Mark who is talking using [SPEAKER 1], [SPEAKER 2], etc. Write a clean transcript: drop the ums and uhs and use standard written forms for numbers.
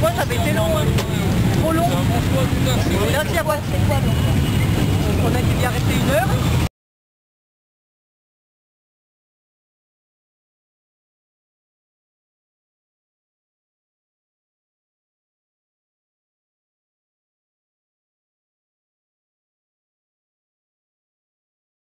[SPEAKER 1] Moi, ça avait été long, hein. Trop long. Là, si la voiture, c'est quoi, donc on a dû bien rester 1 heure.